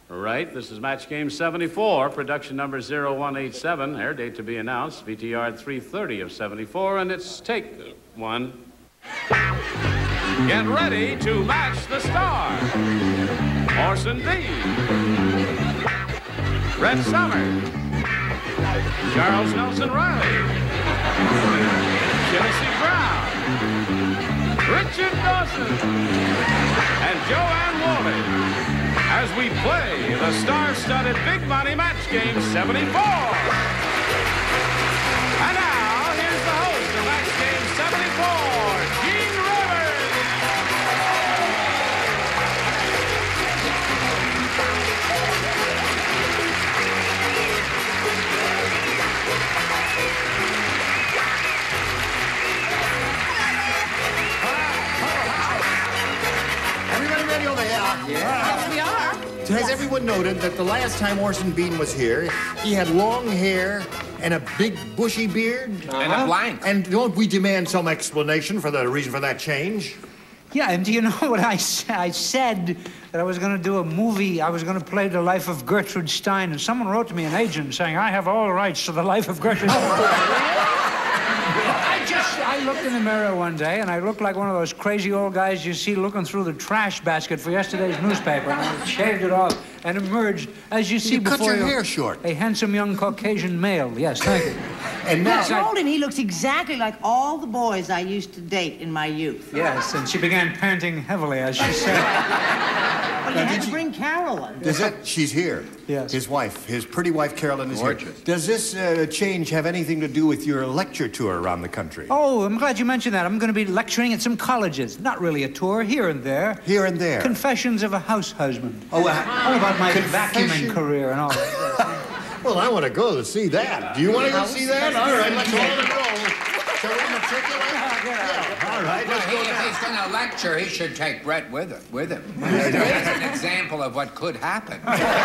Right. This is match game 74, production number 0187, air date to be announced, VTR 330 of 74, and it's take one. Get ready to match the star. Orson B. Red Summers. Charles Nelson Reilly. Tennessee Brown. Richard Dawson. And Joanne Worley. As we play the star-studded Big Money Match Game 74. And now, here's the host of Match Game 74, Gene Rivers. Everybody ready over here? Yeah. Yes, we are. Has everyone noted that the last time Orson Bean was here, he had long hair and a big bushy beard? And a blank. And don't we demand some explanation for the reason for that change? Yeah, and do you know what I said that I was going to do a movie, I was going to play the life of Gertrude Stein, and someone wrote to me, an agent, saying, I have all rights to the life of Gertrude Stein. I looked in the mirror one day, and I looked like one of those crazy old guys you see looking through the trash basket for yesterday's newspaper, and I shaved it off and emerged, as you see before you. Cut your hair short. A handsome young Caucasian male. Yes, thank you. And now... I told him he looks exactly like all the boys I used to date in my youth. Yes, and she began panting heavily as she said... Well, you had to bring Carolyn. She's here. Yes. His wife, his pretty wife, Carolyn, is here. Does this change have anything to do with your lecture tour around the country? Oh, I'm glad you mentioned that. I'm going to be lecturing at some colleges. Not really a tour, here and there. Here and there. Confessions of a house husband. Oh, all about my vacuuming career and all that. Well, I want to go to see that. Do you want to go see that? All right, let's all go. Shall we matriculate? Yeah. All right, let's go if he's going to lecture, he should take Brett with him. He's an example of what could happen.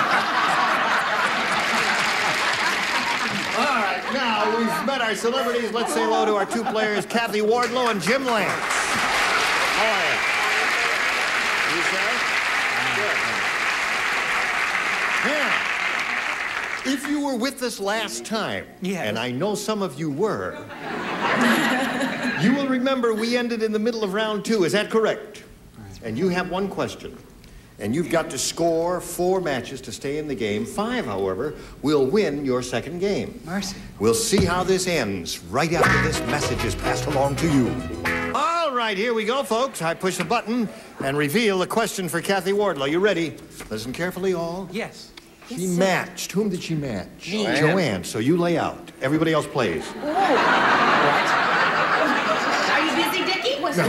All right, now we've met our celebrities. Let's say hello to our two players, Kathy Wardlow and Jim Lance. How are you? You, sir? Good. Now, if you were with us last time, and I know some of you were, you will remember we ended in the middle of round 2. Is that correct? And you have one question. And you've got to score 4 matches to stay in the game. 5, however, will win your second game. Mercy. We'll see how this ends right after this message is passed along to you. All right, here we go, folks. I push the button and reveal the question for Kathy Wardlow. You ready? Listen carefully, all. Yes. She matched. Whom did she match? Me. Joanne. So you lay out. Everybody else plays. What? Are you busy, Dickie? What's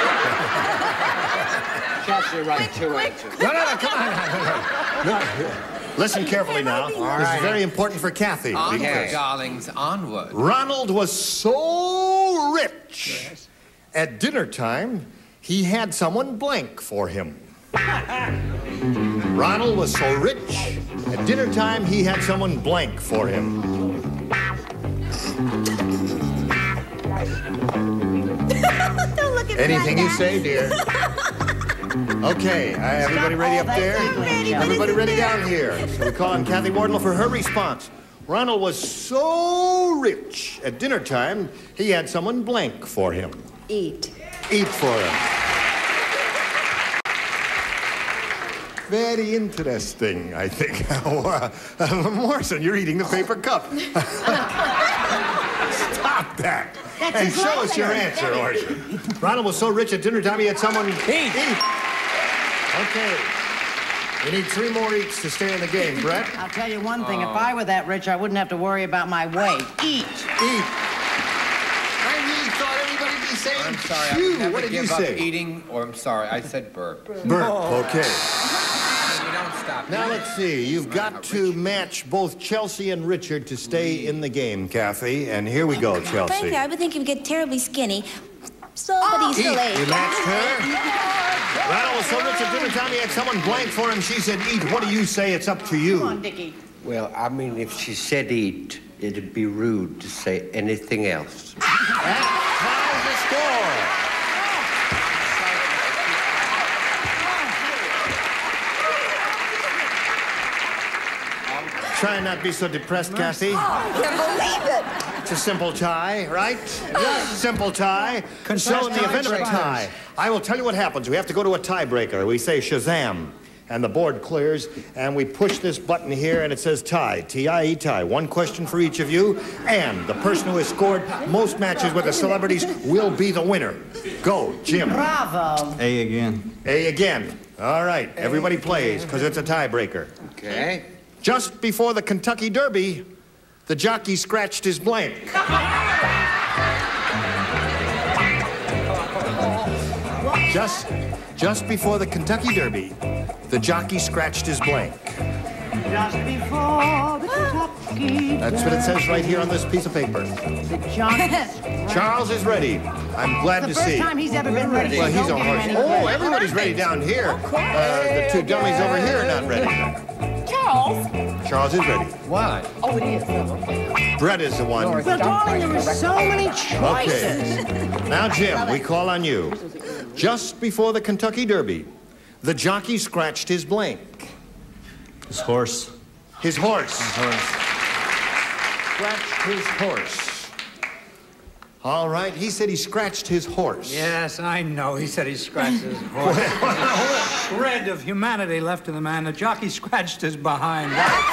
Chelsea, right to it. No, come on. No. Listen carefully now. This is very important for Kathy. Onward, darlings, onward. Ronald was so rich. At dinner time, he had someone blank for him. Ronald was so rich. At dinner time, he had someone blank for him. Don't look at me Anything like you say, dear. Okay, everybody ready up there? Everybody ready down here. So we call on Kathy Wardlow for her response. Ronald was so rich. At dinner time, he had someone blank for him. Eat. Eat for him. Very interesting, I think. Morrison, you're eating the paper cup. Stop that. And show us your answer, Orson. Ronald was so rich at dinner time, he had someone eat. Okay. We need 3 more eats to stay in the game. Brett? I'll tell you one thing. If I were that rich, I wouldn't have to worry about my weight. Eat. Eat. I really thought everybody'd be saying I'm sorry, chew. I would never What did you give up say? eating, or I'm sorry, I said burp. Burp, okay. You don't stop. Now, let's see. You've got to match both Chelsea and Richard to stay in the game, Kathy. And here we go, Chelsea. Frankly, I would think he would get terribly skinny. So, but he's still You matched her? Ronald was so rich at dinner time, he had someone blank for him. She said, eat. What do you say? It's up to you. Come on, Dickie. Well, I mean, if she said eat, it'd be rude to say anything else. That ties the score. Try and not be so depressed, Kathy. Oh, I can't believe it. It's a simple tie, right? Simple tie. So in the event of a tie, I will tell you what happens. We have to go to a tiebreaker. We say Shazam, and the board clears, and we push this button here, and it says tie, T-I-E, tie. One question for each of you, and the person who has scored most matches with the celebrities will be the winner. Go, Jim. Bravo. A again. A again. All right, everybody plays, because it's a tiebreaker. Okay. Just before the Kentucky Derby, the jockey scratched his blank. Just before the Kentucky Derby, the jockey scratched his blank. Just before the Kentucky. That's what it says right here on this piece of paper. The jockey. Charles is ready. I'm glad to The first see. time he's ever been ready. Well, he's Don't on give him horse. any Oh, credit. everybody's ready down here. The two dummies over here are not ready. Charles. Charles is ready. Why? Oh, it is. Brett is the one. Well, darling, there were so many choices. Okay. Now, Jim, we call on you. Just before the Kentucky Derby, the jockey scratched his blank. His horse. His horse. His horse. Scratched his horse. All right, he said he scratched his horse. Yes, I know. He said he scratched his horse. There's a whole shred of humanity left in the man. The jockey scratched his behind.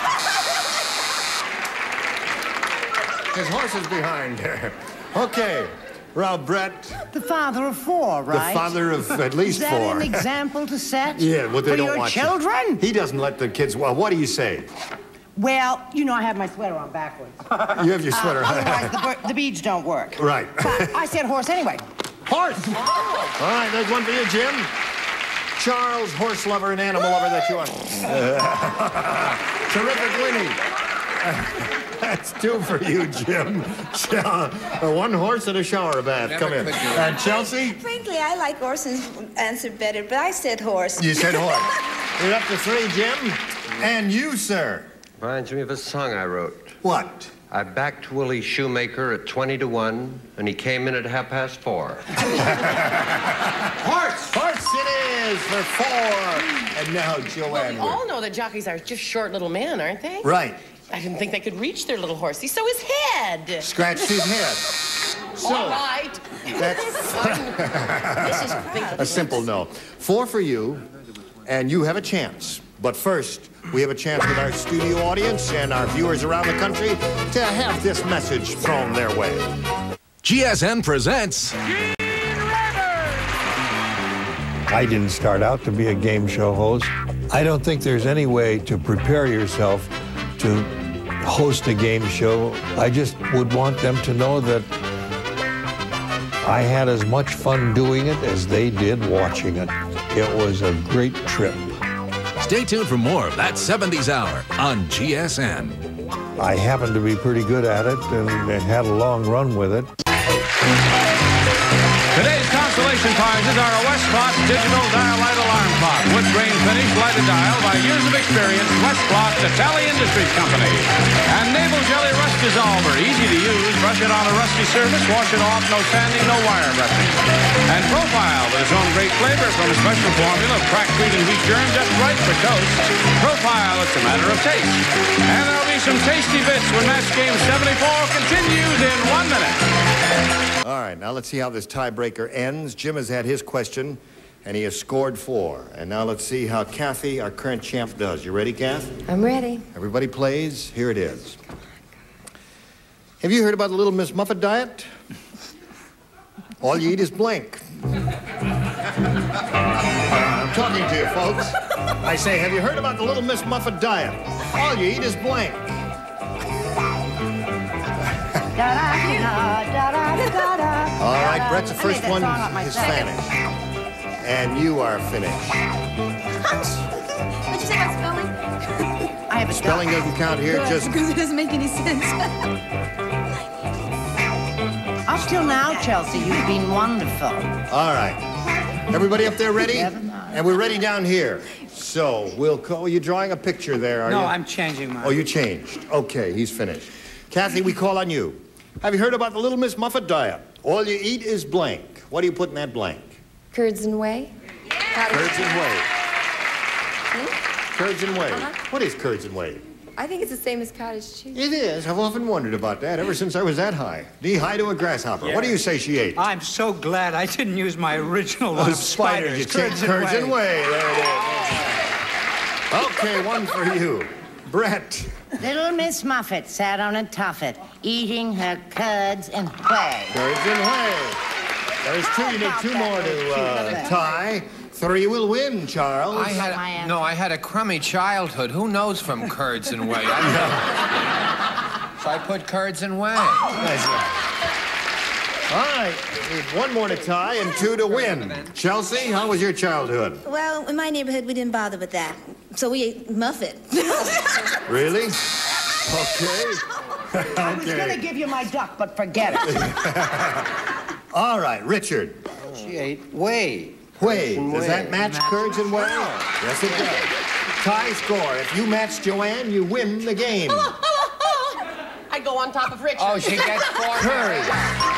His horse is behind there. Okay. Well, Brett. The father of four, right? The father of at least Is that four. an example to set? Yeah, well, they for don't your watch children? it. He doesn't let the kids. Well, what do you say? Well, you know I have my sweater on backwards. You have your sweater on. Otherwise, the beads don't work. Right. But I said horse anyway. Horse! All right, there's one for you, Jim. Charles, horse lover and animal lover that you are. Terrific winning. That's two for you, Jim. One horse and a shower bath. Never Come in. could do it. Chelsea? Frankly, I like Orson's answer better, but I said horse. You said horse. You're up to three, Jim. And you, sir. Reminds me of a song I wrote. What? I backed Willie Shoemaker at 20-1, and he came in at 4:30. Horse! Horse it is for four. And now Joanne. We all know that jockeys are just short little men, aren't they? Right. I didn't think they could reach their little horsey. So his head. Scratched his head. So, All right. that's This is a simple no. Four for you, and you have a chance. But first, we have a chance with our studio audience and our viewers around the country to have this message thrown their way. GSN presents... I didn't start out to be a game show host. I don't think there's any way to prepare yourself to host a game show. I just would want them to know that I had as much fun doing it as they did watching it. It was a great trip. Stay tuned for more of that 70s Hour on GSN. I happened to be pretty good at it and had a long run with it. Today's consolation prizes are a Westcloth digital dial light alarm clock. Wood grain finish lighted dial by years of experience. Westcloth, the Tally Industries Company. And Naval Jelly Rust Dissolver. Easy to use. Brush it on a rusty surface. Wash it off. No sanding, no wire brushing. And Profile with its own great flavor from a special formula of cracked wheat and wheat germ just right for toast. Profile, it's a matter of taste. And there'll be some tasty bits when match game 74 continues in 1 minute. All right, now let's see how this tiebreaker ends. Jim has had his question, and he has scored 4. And now let's see how Kathy, our current champ, does. You ready, Kath? I'm ready. Everybody plays. Here it is. Have you heard about the Little Miss Muffet diet? All you eat is blank. I'm talking to you, folks. I say, have you heard about the Little Miss Muffet diet? All you eat is blank. All right, Brett's the first one is Spanish. And you are finished. What'd you say about spelling? I have a Spelling doesn't count here, just... Because it doesn't make any sense. Up till now, Chelsea, you've been wonderful. All right. Everybody up there ready? And we're ready down here. So we'll call... you drawing a picture there, are you? No, I'm changing mine. Oh, you changed. Okay, he's finished. Kathy, we call on you. Have you heard about the Little Miss Muffet diet? All you eat is blank. What do you put in that blank? Curds and whey? Curds and whey. Hmm? Curds and whey. What is curds and whey? I think it's the same as cottage cheese. It is. I've often wondered about that ever since I was that high. Knee-high to a grasshopper. Yeah. What do you say she ate? I'm so glad I didn't use my original one of spiders. You curds and whey. There it is. Okay, one for you. Brett. Little Miss Muffet sat on a tuffet, eating her curds and whey. Curds and whey. There's two. You need two more to tie. 3 will win, Charles. I had a crummy childhood. Who knows from curds and whey? So I put curds and whey. Nice one. All right, need 1 more to tie and 2 to win. Chelsea, how was your childhood? Well, in my neighborhood, we didn't bother with that. So we ate muffin. Really? Okay. I was going to give you my duck, but forget it. All right, Richard. She ate whey. Whey. Does that match curds and whey? Yes, it does. Tie score. If you match Joanne, you win the game. I go on top of Richard. Oh, she gets 4 Curds.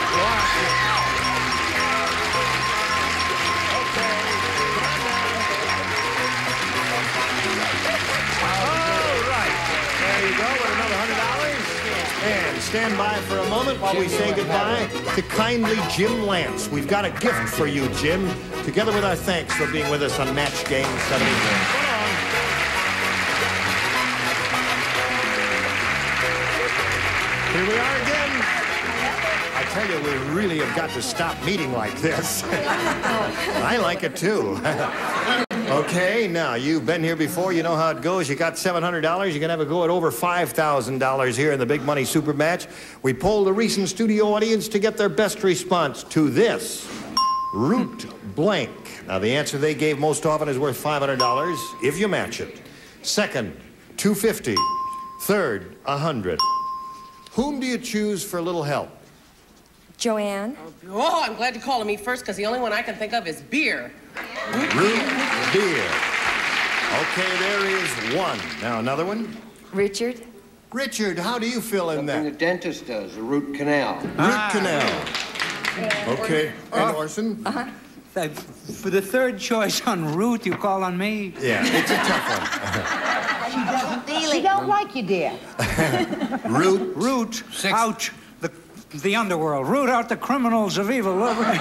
There you go, with another $100. And stand by for a moment while we say goodbye to kindly Jim Lance. We've got a gift for you, Jim, together with our thanks for being with us on Match Game 73. Here we are again. I tell you, we really have got to stop meeting like this. I like it, too. Okay, now, you've been here before. You know how it goes. You got $700. You're going to have a go at over $5,000 here in the Big Money Super Match. We polled a recent studio audience to get their best response to this. Root blank. Now, the answer they gave most often is worth $500 if you match it. Second, $250. Third, $100. Whom do you choose for a little help? Joanne? Oh, I'm glad you called me first, because the only one I can think of is beer. Root beer. Okay, there is 1. Now, another one? Richard? Richard, how do you fill in Something that? the dentist does, a root canal. Root canal. Okay, and Orson? For the third choice on root, you call on me? Yeah, it's a tough one. She don't like you, dear. Root. Root out the underworld. Root out the criminals of evil. For the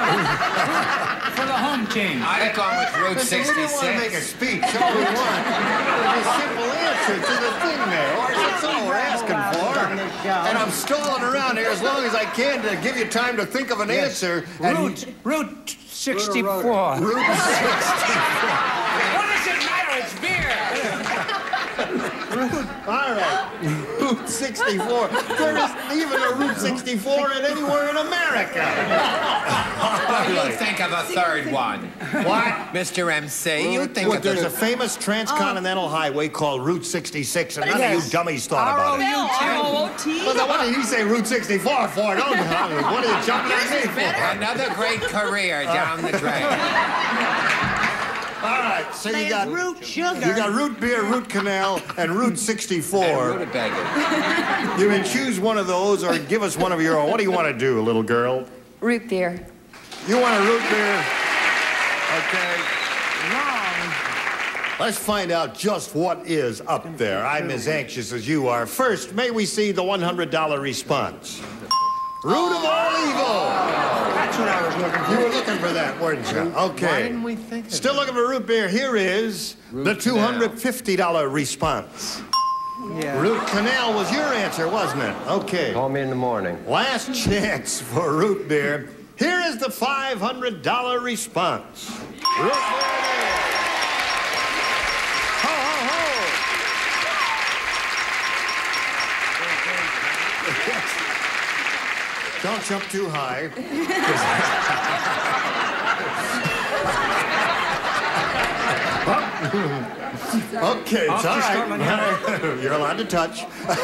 home team. I'd have gone with Route 66. We didn't want to make a speech. All we want is a simple answer to the thing there. That's all we're asking for. And I'm stalling around here as long as I can to give you time to think of an answer. Route 64. Route 64. What does it matter? It's beer. All right. Route 64. There isn't even a Route 64 anywhere in America. Well, you think of a third one. What? Mr. MC, you think of There's a famous transcontinental highway called Route 66, and none of you dummies thought about it. R-O-U-T. Well, then what did he say Route 64 for? Don't what are you jumping at me for? Another great career down the drain. All right, so you got root sugar. You got root beer, root canal, and Route 64. And rutabaga. You can choose one of those or give us one of your own. What do you want to do, little girl? Root beer. You want a root beer? Okay. Wrong. Let's find out just what is up there. I'm as anxious as you are. First, may we see the $100 response. Root of all evil. That's what I was looking for. You were looking for that, weren't you? Okay. Why didn't we think of Still looking for root beer. Here is the $250 response. Yeah. Root canal was your answer, wasn't it? Okay. Call me in the morning. Last chance for root beer. Here is the $500 response. Root beer it is. Ho, ho, ho. Don't jump too high. Okay, it's all right. You're allowed to touch.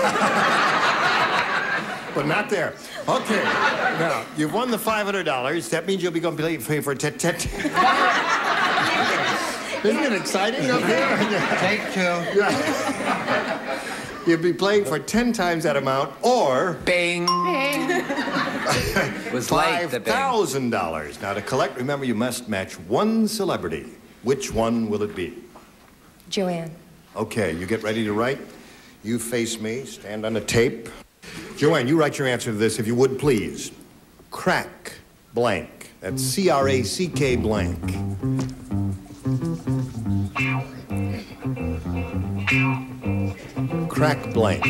But not there. Okay. Now, you've won the $500. That means you'll be going to pay for a tet-tet. Isn't it exciting up here? Take 2. You'll be playing for 10 times that amount, or Bing. Was late, the bing. $5,000. Now, to collect, remember, you must match one celebrity. Which one will it be? Joanne. Okay, you get ready to write. You face me, stand on the tape. Joanne, you write your answer to this, if you would, please. Crack blank. That's C-R-A-C-K blank. Crack blank.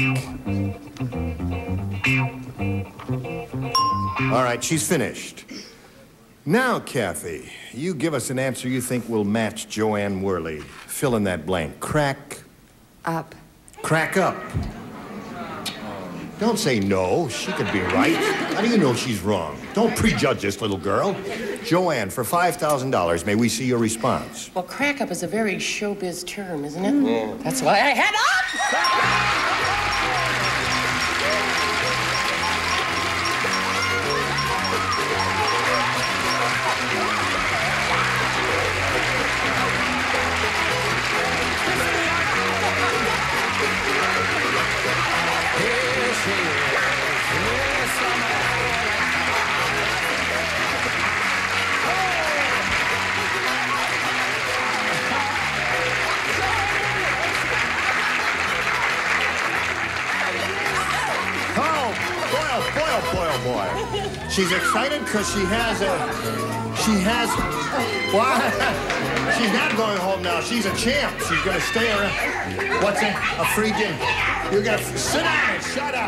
All right, she's finished. Now, Kathy, you give us an answer you think will match Joanne Worley. Fill in that blank. Crack... Up. Crack up. Don't say no. She could be right. How do you know she's wrong? Don't prejudge this little girl. Joanne, for $5,000, may we see your response? Well, crack up is a very showbiz term, isn't it? Yeah. That's why I had up! Boy. She's excited because she has what? She's not going home now. She's a champ. She's going to stay around. What's it? A free gym. You're going to sit down and shut up.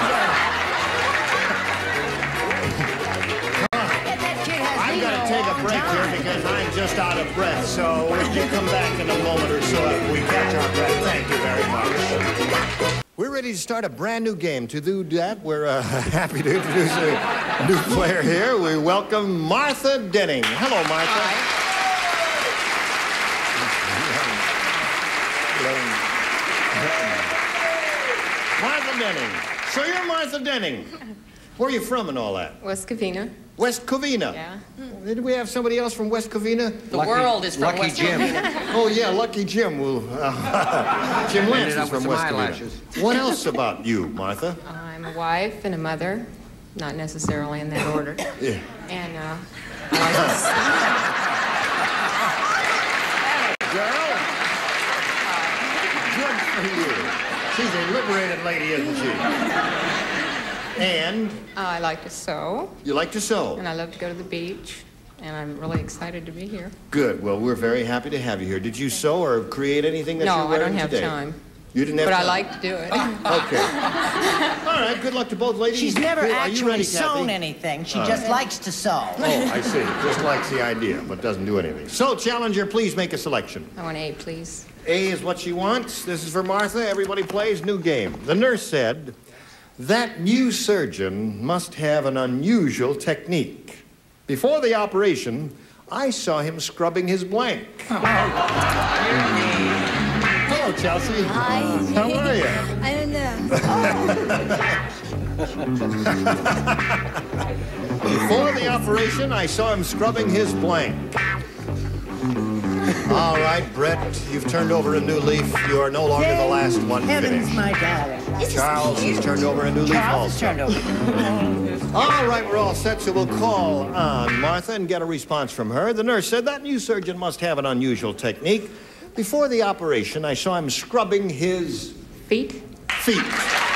I'm going to take a break here because I'm just out of breath. So if you come back in a moment or so after we catch our breath, thank you very much. We're ready to start a brand new game. To do that, we're happy to introduce a new player here. We welcome Martha Denning. Hello, Martha. Martha Denning. So you're Martha Denning. Where are you from and all that? West Covina. West Covina? Yeah. Did we have somebody else from West Covina? The world is from West Covina. Oh, yeah, Lucky Jim. Jim Lance is from West Covina. What else about you, Martha? I'm a wife and a mother, not necessarily in that order. Yeah. And I like to Good for you. She's a liberated lady, isn't she? And? I like to sew. You like to sew? And I love to go to the beach. And I'm really excited to be here. Good. Well, we're very happy to have you here. Did you sew or create anything that you're wearing today? No, I don't have time. You didn't have time? But I like to do it. Okay. All right. Good luck to both ladies. She's never actually ready, sewn anything. She just likes to sew. Oh, I see. Just likes the idea, but doesn't do anything. So, challenger, please make a selection. I want A, please. A is what she wants. This is for Martha. Everybody plays. New game. The nurse said, that new surgeon must have an unusual technique. Before the operation, I saw him scrubbing his blank. Hello, Chelsea. Hi. How are you? I don't know. Before the operation, I saw him scrubbing his blank. All right, Brett, you've turned over a new leaf. You are no longer the last one Heavens, finished. my darling. Charles has turned over a new leaf also. Turned over. All right, we're all set, so we'll call on Martha and get a response from her. The nurse said that new surgeon must have an unusual technique. Before the operation, I saw him scrubbing his... Feet? Feet.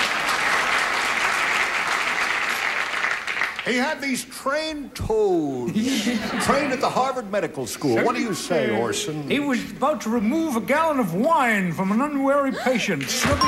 He had these trained toes. Trained at the Harvard Medical School. What do you say, Orson? He was about to remove a gallon of wine from an unwary patient.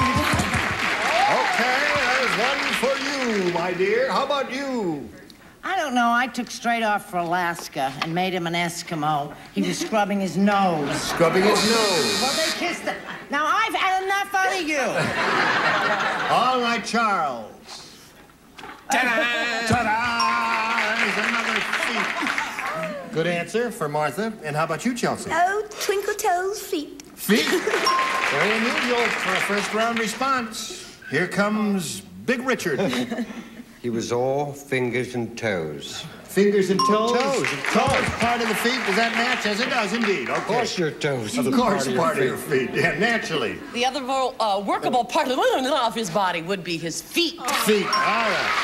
Okay, there's one for you, my dear. How about you? I don't know. I took straight off for Alaska and made him an Eskimo. He was scrubbing his nose. Scrubbing his nose. Well, they kissed it. Now, I've had enough out of you. All right, Charles. Ta-da! Ta-da! There's another feet. Good answer for Martha. And how about you, Chelsea? Oh, twinkle toes feet. Feet? Very unusual for a first-round response. Here comes Big Richard. He was all fingers and toes. Fingers and toes? Toes. Toes, part of the feet. Does that match? Yes, it does, indeed. Okay. Of course your toes. Of course, part of your feet. Yeah, naturally. The other workable part of his body would be his feet. Feet. All right.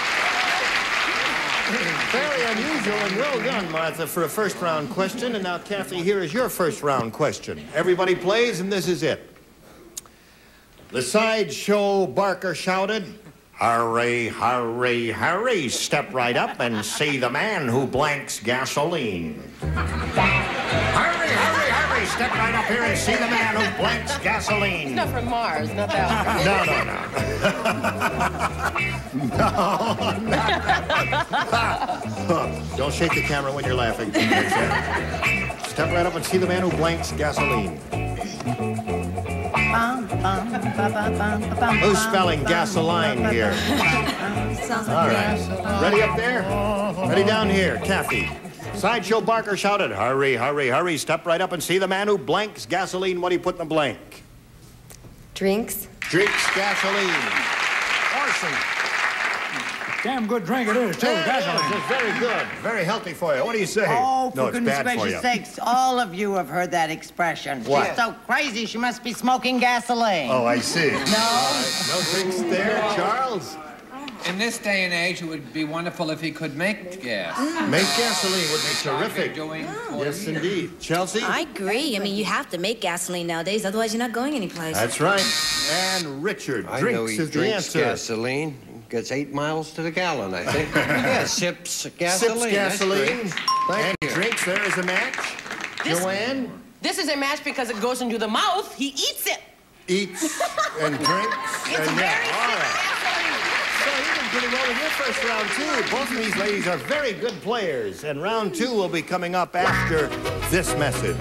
Very unusual and well done, Martha, for a first-round question. And now, Kathy, here is your first-round question. Everybody plays, and this is it. The sideshow barker shouted, "Hurry, hurry, hurry, step right up and see the man who blanks gasoline." Hurry, hurry, hurry, step right up here and see the man who blanks gasoline. It's not from Mars, not that one. No. Don't shake the camera when you're laughing. Step right up and see the man who blanks gasoline. Who's spelling gasoline here? All right. Ready up there? Ready down here? Kathy. Sideshow barker shouted, "Hurry, hurry, hurry, step right up and see the man who blanks gasoline." What do you put in the blank? Drinks. Drinks gasoline. Orson. Damn good drink it is, too. Gasoline. It's very good. Very healthy for you. What do you say? Oh, No, for it's goodness bad for gracious you. sakes, all of you have heard that expression. What? She's so crazy, she must be smoking gasoline. Oh, I see. No. No drinks there, Charles? In this day and age, it would be wonderful if he could make gas. Make gasoline would be terrific. Yes, indeed. Chelsea? I agree. I mean, you have to make gasoline nowadays, otherwise you're not going anyplace. That's right. And Richard, I know drinks he is the drinks answer. gasoline. Gets 8 miles to the gallon, I think. Yeah, sips gasoline. Sips gasoline. Thank And you. drinks, there is a match. Joanne? This is a match because it goes into the mouth. He eats it. Eats and drinks. It's and very all right. So you've been pretty well in your first round, too. Both of these ladies are very good players. And round 2 will be coming up after this message.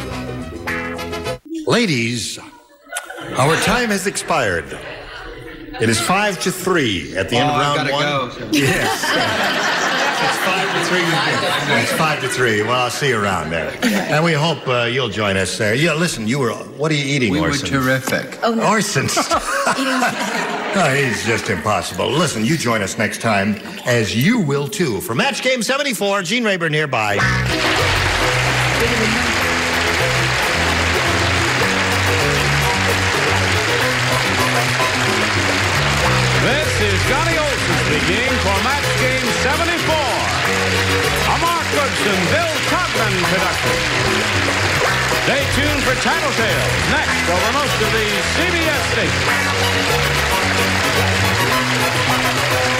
Ladies, our time has expired. It is 5-3 at the end of round I've 1. gotta go. Yes. It's 5-3. It's 5-3. Well, I'll see you around there. And we hope you'll join us there. Yeah, listen, what are you eating, We were Orson? terrific. Oh, no. Orson. No, he's just impossible. Listen, you join us next time, as you will too. For Match Game 74, Gene Rayburn here. Bye. This is Johnny Olson speaking for Match Game 74. A Mark Goodson, Bill Todman production. Stay tuned for Tattletales next over most of the CBS stations.